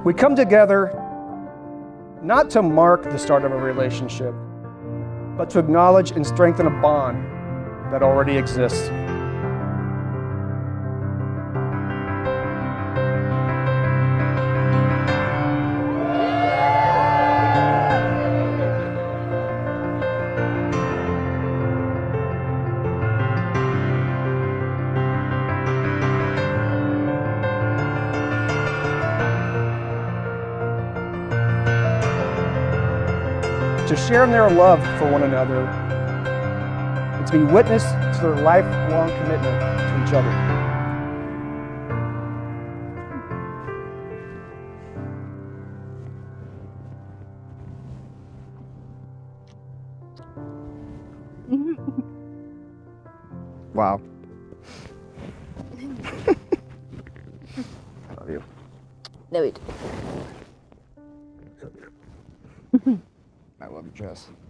We come together not to mark the start of a relationship, but to acknowledge and strengthen a bond that already exists. To share in their love for one another, and to be witness to their lifelong commitment to each other. Wow. I love you. No, we do. I love you, Jess.